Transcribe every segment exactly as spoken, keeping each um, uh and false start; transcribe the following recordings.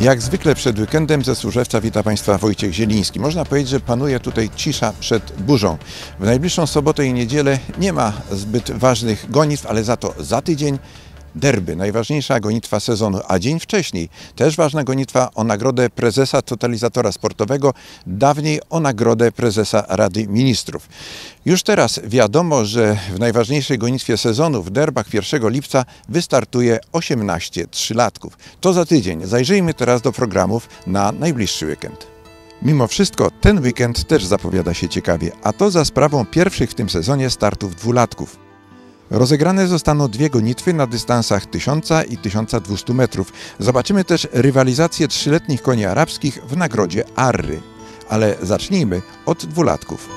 Jak zwykle przed weekendem ze Służewca wita Państwa Wojciech Zieliński. Można powiedzieć, że panuje tutaj cisza przed burzą. W najbliższą sobotę i niedzielę nie ma zbyt ważnych gonitw, ale za to za tydzień derby, najważniejsza gonitwa sezonu, a dzień wcześniej też ważna gonitwa o nagrodę prezesa totalizatora sportowego, dawniej o nagrodę prezesa Rady Ministrów. Już teraz wiadomo, że w najważniejszej gonitwie sezonu, w derbach pierwszego lipca wystartuje osiemnaście trzylatków. To za tydzień. Zajrzyjmy teraz do programów na najbliższy weekend. Mimo wszystko ten weekend też zapowiada się ciekawie, a to za sprawą pierwszych w tym sezonie startów dwulatków. Rozegrane zostaną dwie gonitwy na dystansach tysiąc i tysiąc dwieście metrów. Zobaczymy też rywalizację trzyletnich koni arabskich w nagrodzie Arry. Ale zacznijmy od dwulatków.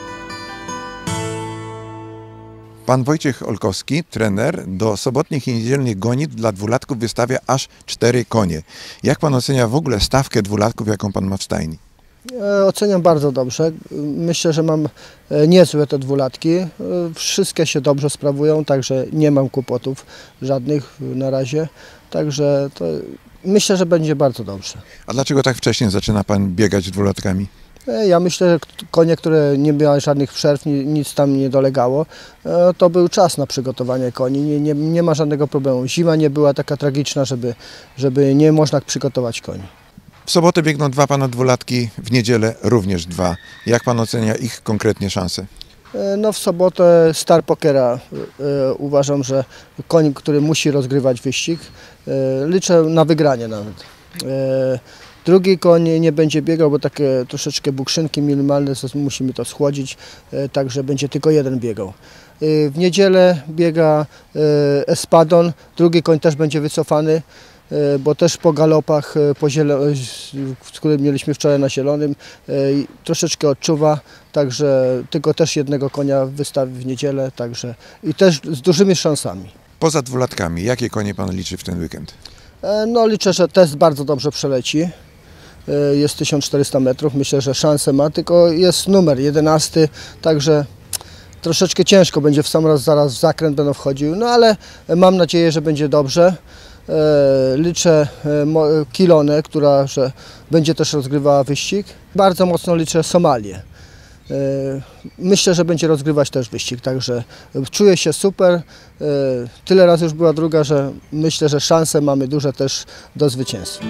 Pan Wojciech Olkowski, trener, do sobotnich i niedzielnych gonitw dla dwulatków wystawia aż cztery konie. Jak pan ocenia w ogóle stawkę dwulatków, jaką pan ma w stajni? Oceniam bardzo dobrze. Myślę, że mam niezłe te dwulatki. Wszystkie się dobrze sprawują, także nie mam kłopotów żadnych na razie. Także to myślę, że będzie bardzo dobrze. A dlaczego tak wcześnie zaczyna pan biegać dwulatkami? Ja myślę, że konie, które nie miały żadnych przerw, nic tam nie dolegało, to był czas na przygotowanie koni. Nie, nie, nie ma żadnego problemu. Zima nie była taka tragiczna, żeby, żeby nie można przygotować koni. W sobotę biegną dwa pana dwulatki, w niedzielę również dwa. Jak pan ocenia ich konkretnie szanse? No w sobotę Star Pokera e, uważam, że koń, który musi rozgrywać wyścig, e, liczę na wygranie nawet. E, drugi koń nie będzie biegał, bo takie troszeczkę bukrzynki minimalne, musimy to schłodzić, e, także będzie tylko jeden biegał. E, w niedzielę biega e, Espadon, drugi koń też będzie wycofany, bo też po galopach, po które mieliśmy wczoraj na zielonym, troszeczkę odczuwa, także tylko też jednego konia wystawi w niedzielę, także i też z dużymi szansami. Poza dwulatkami, jakie konie pan liczy w ten weekend? No liczę, że test bardzo dobrze przeleci, jest tysiąc czterysta metrów, myślę, że szansę ma, tylko jest numer jedenasty, także troszeczkę ciężko będzie w sam raz, zaraz w zakręt będą wchodził, no ale mam nadzieję, że będzie dobrze. Liczę Kilonę, która że będzie też rozgrywała wyścig. Bardzo mocno liczę Somalię. Myślę, że będzie rozgrywać też wyścig, także czuję się super. Tyle razy już była druga, że myślę, że szanse mamy duże też do zwycięstwa.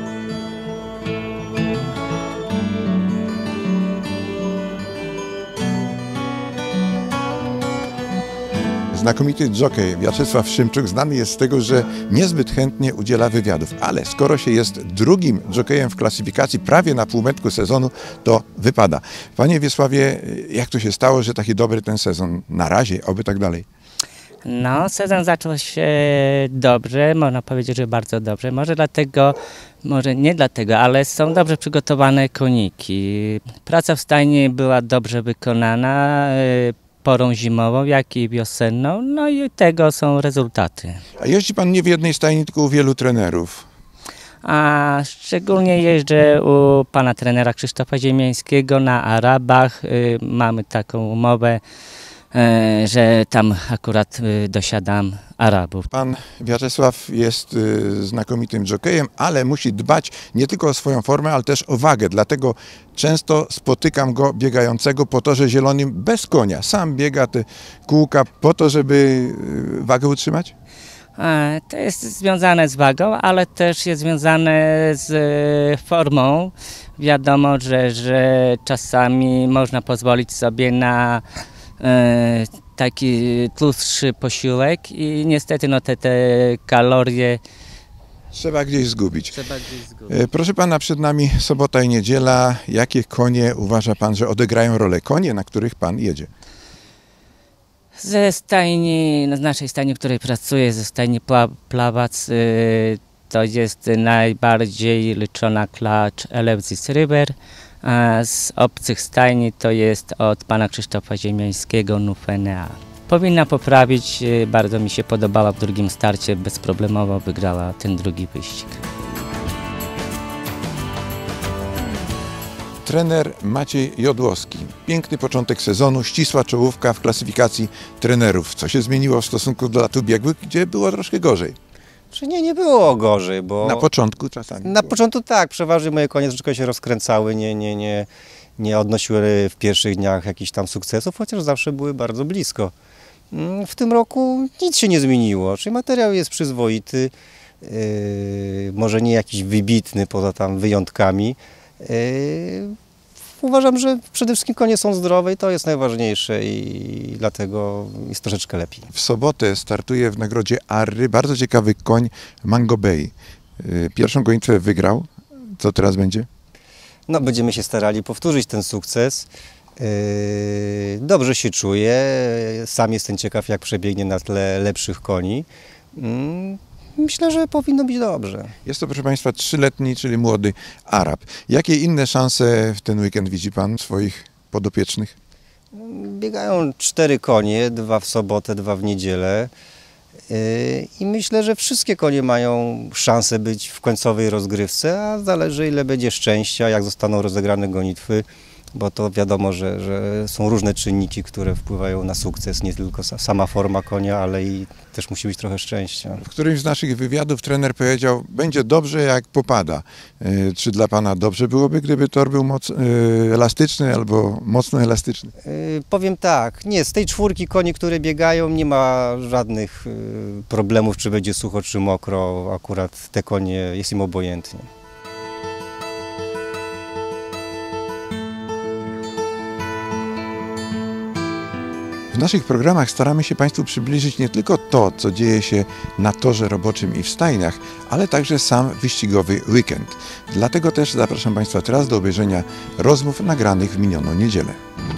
Znakomity dżokej Wiaczesław Szymczuk znany jest z tego, że niezbyt chętnie udziela wywiadów, ale skoro się jest drugim dżokejem w klasyfikacji prawie na półmetku sezonu, to wypada. Panie Wiesławie, jak to się stało, że taki dobry ten sezon? Na razie, oby tak dalej. No, sezon zaczął się dobrze, można powiedzieć, że bardzo dobrze. Może dlatego, może nie dlatego, ale są dobrze przygotowane koniki. Praca w stajni była dobrze wykonana, porą zimową, jak i wiosenną, no i tego są rezultaty. A jeździ pan nie w jednej stajni, tylko u wielu trenerów. A szczególnie jeżdżę u pana trenera Krzysztofa Ziemiańskiego na Arabach. Mamy taką umowę, że tam akurat dosiadam Arabów. Pan Wiaczesław jest znakomitym dżokejem, ale musi dbać nie tylko o swoją formę, ale też o wagę. Dlatego często spotykam go biegającego po torze zielonym bez konia. Sam biega te kółka po to, żeby wagę utrzymać? To jest związane z wagą, ale też jest związane z formą. Wiadomo, że, że czasami można pozwolić sobie na taki tłustszy posiłek i niestety no, te, te kalorie trzeba gdzieś zgubić. Trzeba gdzieś zgubić. Proszę pana, przed nami sobota i niedziela. Jakie konie uważa pan, że odegrają rolę? Konie, na których pan jedzie? Ze stajni, z naszej stajni, w której pracuję, ze stajni Pla, Plawac, y, to jest najbardziej liczona klacz Eleusis River. A z obcych stajni to jest od pana Krzysztofa Ziemiańskiego Nufenea. Powinna poprawić, bardzo mi się podobała w drugim starcie, bezproblemowo wygrała ten drugi wyścig. Trener Maciej Jodłowski. Piękny początek sezonu, ścisła czołówka w klasyfikacji trenerów. Co się zmieniło w stosunku do lat ubiegłych, gdzie było troszkę gorzej? Czy nie, nie było gorzej, bo... Na początku czasami. Na było. początku tak, przeważnie moje konie troszeczkę się rozkręcały, nie, nie, nie, nie odnosiły w pierwszych dniach jakichś tam sukcesów, chociaż zawsze były bardzo blisko. Mm, W tym roku nic się nie zmieniło, czyli materiał jest przyzwoity, yy, może nie jakiś wybitny poza tam wyjątkami. Yy, uważam, że przede wszystkim konie są zdrowe i to jest najważniejsze i dlatego jest troszeczkę lepiej. W sobotę startuje w nagrodzie Arry bardzo ciekawy koń Mango Bay. Yy, Pierwszą gonitwę wygrał. Co teraz będzie? No, będziemy się starali powtórzyć ten sukces. Yy, Dobrze się czuję, sam jestem ciekaw, jak przebiegnie na tle lepszych koni. Mm, Myślę, że powinno być dobrze. Jest to, proszę Państwa, trzyletni, czyli młody Arab. Jakie inne szanse w ten weekend widzi Pan swoich podopiecznych? Biegają cztery konie, dwa w sobotę, dwa w niedzielę. Yy, I myślę, że wszystkie konie mają szansę być w końcowej rozgrywce, a zależy, ile będzie szczęścia, jak zostaną rozegrane gonitwy, bo to wiadomo, że, że są różne czynniki, które wpływają na sukces, nie tylko sa- sama forma konia, ale i też musi być trochę szczęścia. W którymś z naszych wywiadów trener powiedział, będzie dobrze jak popada. Yy, Czy dla Pana dobrze byłoby, gdyby tor był moc, yy, elastyczny albo mocno elastyczny? Yy, powiem tak, nie, z tej czwórki koni, które biegają, nie ma żadnych yy, problemów, czy będzie sucho, czy mokro. Akurat te konie, jest im obojętnie. W naszych programach staramy się Państwu przybliżyć nie tylko to, co dzieje się na torze roboczym i w stajniach, ale także sam wyścigowy weekend. Dlatego też zapraszam Państwa teraz do obejrzenia rozmów nagranych w minioną niedzielę.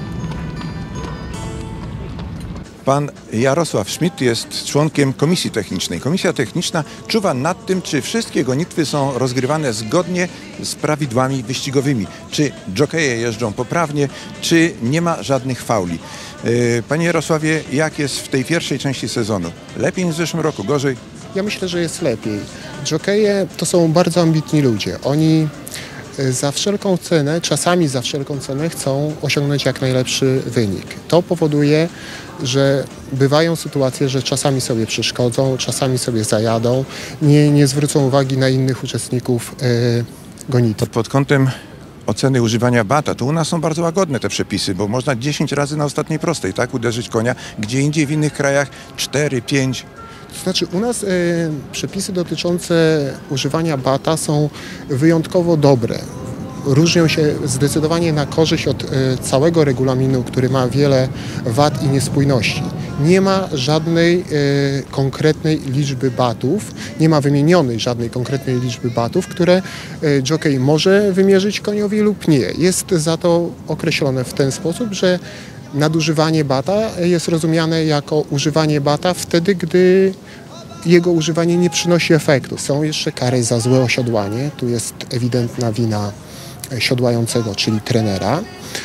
Pan Jarosław Schmidt jest członkiem Komisji Technicznej. Komisja Techniczna czuwa nad tym, czy wszystkie gonitwy są rozgrywane zgodnie z prawidłami wyścigowymi. Czy dżokeje jeżdżą poprawnie, czy nie ma żadnych fauli. Yy, Panie Jarosławie, jak jest w tej pierwszej części sezonu? Lepiej niż w zeszłym roku, gorzej? Ja myślę, że jest lepiej. Dżokeje to są bardzo ambitni ludzie. Oni y, za wszelką cenę, czasami za wszelką cenę chcą osiągnąć jak najlepszy wynik. To powoduje, że bywają sytuacje, że czasami sobie przeszkodzą, czasami sobie zajadą, nie, nie zwrócą uwagi na innych uczestników y, gonitwy. To pod kątem oceny używania bata, to u nas są bardzo łagodne te przepisy, bo można dziesięć razy na ostatniej prostej, tak, uderzyć konia, gdzie indziej w innych krajach cztery, pięć. To znaczy u nas y, przepisy dotyczące używania bata są wyjątkowo dobre. Różnią się zdecydowanie na korzyść od y, całego regulaminu, który ma wiele wad i niespójności. Nie ma żadnej y, konkretnej liczby batów, nie ma wymienionej żadnej konkretnej liczby batów, które y, jockey może wymierzyć koniowi lub nie. Jest za to określone w ten sposób, że nadużywanie bata jest rozumiane jako używanie bata wtedy, gdy jego używanie nie przynosi efektu. Są jeszcze kary za złe osiodłanie, tu jest ewidentna wina siodłającego, czyli trenera,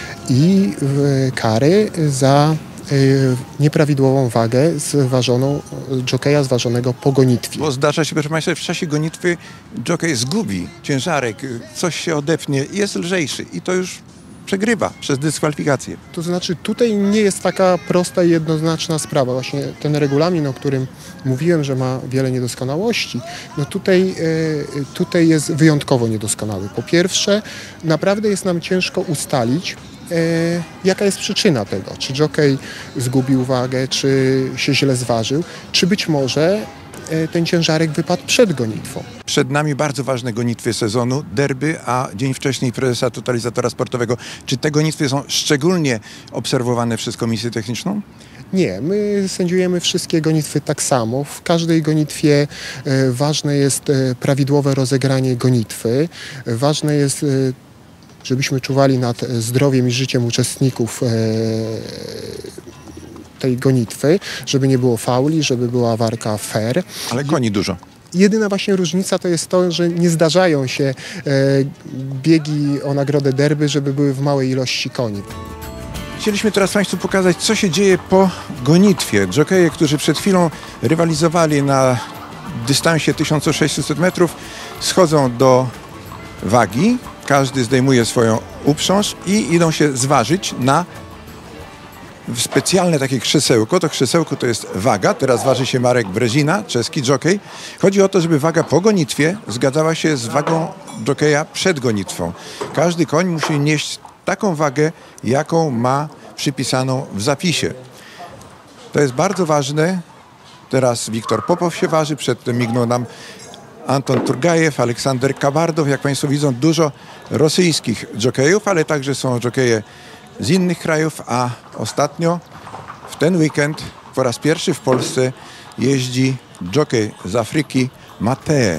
i y, kary za y, nieprawidłową wagę zważoną, jockeya zważonego po gonitwie. Bo zdarza się, proszę Państwa, w czasie gonitwy jockey zgubi ciężarek, coś się odepnie i jest lżejszy i to już przegrywa przez dyskwalifikację. To znaczy tutaj nie jest taka prosta i jednoznaczna sprawa. Właśnie ten regulamin, o którym mówiłem, że ma wiele niedoskonałości, no tutaj, y, tutaj jest wyjątkowo niedoskonały. Po pierwsze, naprawdę jest nam ciężko ustalić, e, jaka jest przyczyna tego. Czy jockey zgubił wagę, czy się źle zważył, czy być może e, ten ciężarek wypadł przed gonitwą. Przed nami bardzo ważne gonitwy sezonu, derby, a dzień wcześniej prezesa Totalizatora Sportowego. Czy te gonitwy są szczególnie obserwowane przez Komisję Techniczną? Nie, my sędziujemy wszystkie gonitwy tak samo. W każdej gonitwie e, ważne jest e, prawidłowe rozegranie gonitwy. E, ważne jest, e, żebyśmy czuwali nad zdrowiem i życiem uczestników e, tej gonitwy, żeby nie było fauli, żeby była walka fair. Ale koni dużo. Jedyna właśnie różnica to jest to, że nie zdarzają się e, biegi o nagrodę derby, żeby były w małej ilości koni. Chcieliśmy teraz Państwu pokazać, co się dzieje po gonitwie. Dżokeje, którzy przed chwilą rywalizowali na dystansie tysiąc sześćset metrów, schodzą do wagi. Każdy zdejmuje swoją uprząż i idą się zważyć na w specjalne takie krzesełko. To krzesełko to jest waga. Teraz waży się Marek Brezina, czeski jockey. Chodzi o to, żeby waga po gonitwie zgadzała się z wagą jockeya przed gonitwą. Każdy koń musi nieść taką wagę, jaką ma przypisaną w zapisie. To jest bardzo ważne. Teraz Wiktor Popow się waży, przedtem mignął nam Anton Turgajew, Aleksander Kabardow. Jak Państwo widzą, dużo rosyjskich jokejów, ale także są jokeje z innych krajów, a ostatnio w ten weekend po raz pierwszy w Polsce jeździ jockey z Afryki Matee.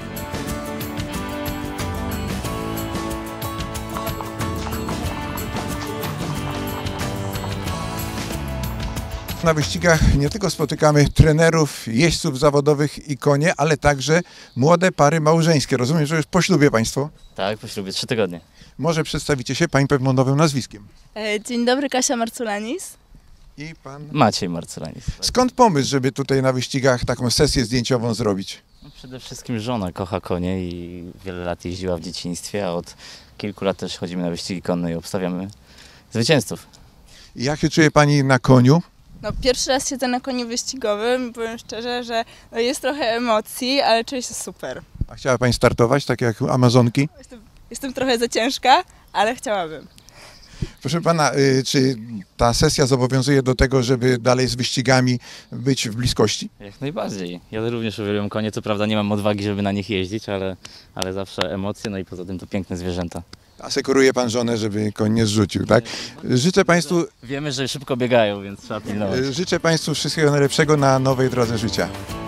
Na wyścigach nie tylko spotykamy trenerów, jeźdźców zawodowych i konie, ale także młode pary małżeńskie. Rozumiem, że już po ślubie Państwo? Tak, po ślubie, trzy tygodnie. Może przedstawicie się Pani pewno nowym nazwiskiem. E, Dzień dobry, Kasia Marculanis. I Pan? Maciej Marculanis. Skąd pomysł, żeby tutaj na wyścigach taką sesję zdjęciową zrobić? No, przede wszystkim żona kocha konie i wiele lat jeździła w dzieciństwie, a od kilku lat też chodzimy na wyścigi konne i obstawiamy zwycięzców. I jak się czuje Pani na koniu? No, pierwszy raz siedzę na koniu wyścigowym i powiem szczerze, że no, jest trochę emocji, ale czuję się super. A chciała Pani startować, tak jak Amazonki? Jestem, jestem trochę za ciężka, ale chciałabym. Proszę Pana, y, czy ta sesja zobowiązuje do tego, żeby dalej z wyścigami być w bliskości? Jak najbardziej. Ja również uwielbiam konie, co prawda nie mam odwagi, żeby na nich jeździć, ale, ale zawsze emocje, no i poza tym to piękne zwierzęta. Asekuruje Pan żonę, żeby koń nie zrzucił, tak? Życzę Państwu, Wiemy, że szybko biegają, więc trzeba pilnować. y, życzę Państwu wszystkiego najlepszego na nowej drodze życia.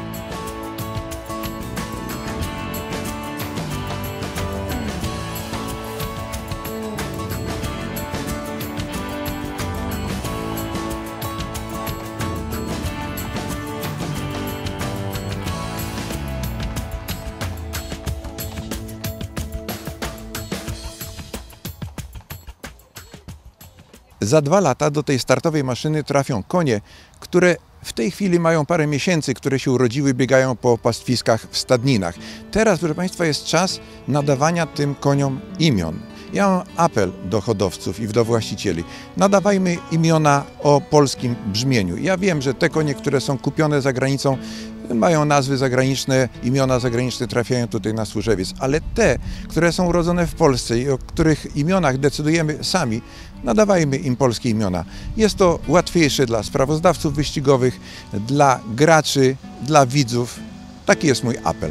Za dwa lata do tej startowej maszyny trafią konie, które w tej chwili mają parę miesięcy, które się urodziły, biegają po pastwiskach w stadninach. Teraz, proszę Państwa, jest czas nadawania tym koniom imion. Ja mam apel do hodowców i do właścicieli. Nadawajmy imiona o polskim brzmieniu. Ja wiem, że te konie, które są kupione za granicą, mają nazwy zagraniczne, imiona zagraniczne trafiają tutaj na służewiec, ale te, które są urodzone w Polsce i o których imionach decydujemy sami, nadawajmy im polskie imiona. Jest to łatwiejsze dla sprawozdawców wyścigowych, dla graczy, dla widzów. Taki jest mój apel.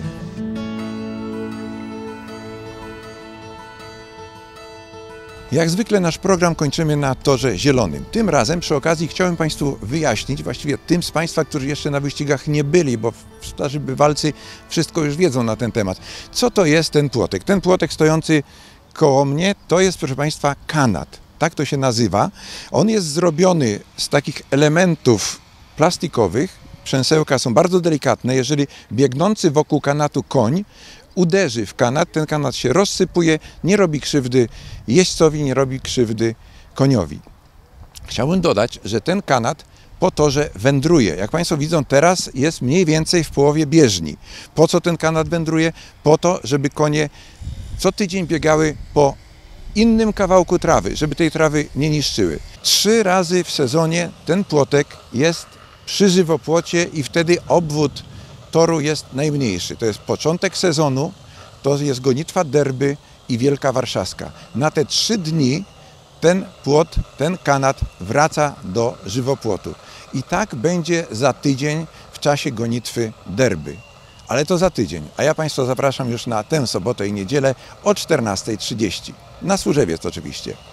Jak zwykle nasz program kończymy na torze zielonym. Tym razem przy okazji chciałem Państwu wyjaśnić, właściwie tym z Państwa, którzy jeszcze na wyścigach nie byli, bo starzy bywalcy wszystko już wiedzą na ten temat. Co to jest ten płotek? Ten płotek stojący koło mnie to jest, proszę Państwa, kanat. Tak to się nazywa. On jest zrobiony z takich elementów plastikowych. Przęsełka są bardzo delikatne. Jeżeli biegnący wokół kanatu koń uderzy w kanat, ten kanat się rozsypuje, nie robi krzywdy jeźdźcowi, nie robi krzywdy koniowi. Chciałbym dodać, że ten kanat po torze wędruje. Jak Państwo widzą, teraz jest mniej więcej w połowie bieżni. Po co ten kanat wędruje? Po to, żeby konie co tydzień biegały po innym kawałku trawy, żeby tej trawy nie niszczyły. Trzy razy w sezonie ten płotek jest przy żywopłocie i wtedy obwód toru jest najmniejszy. To jest początek sezonu, to jest gonitwa derby i Wielka Warszawska. Na te trzy dni ten płot, ten kanat wraca do żywopłotu. I tak będzie za tydzień w czasie gonitwy derby. Ale to za tydzień. A ja Państwa zapraszam już na tę sobotę i niedzielę o czternastej trzydzieści. Na Służewiec oczywiście.